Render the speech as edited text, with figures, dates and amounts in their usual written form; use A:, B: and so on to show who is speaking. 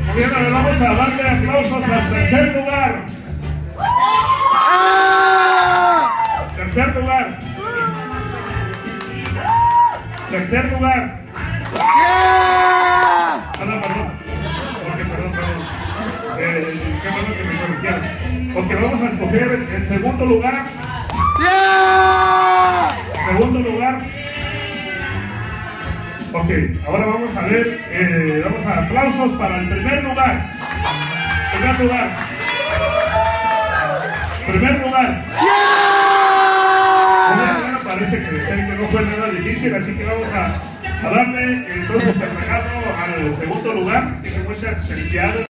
A: Bien, ahora vamos a darle aplausos al tercer lugar. Tercer lugar. Tercer lugar. Perdón. Qué bueno que me corrigieron. Porque vamos a escoger el segundo lugar. Segundo lugar. Ok, ahora vamos a ver, vamos a aplausos para el primer lugar. Primer lugar. Primer lugar. Parece que no fue nada difícil, así que vamos a darle entonces el regalo al segundo lugar. Así que muchas felicidades.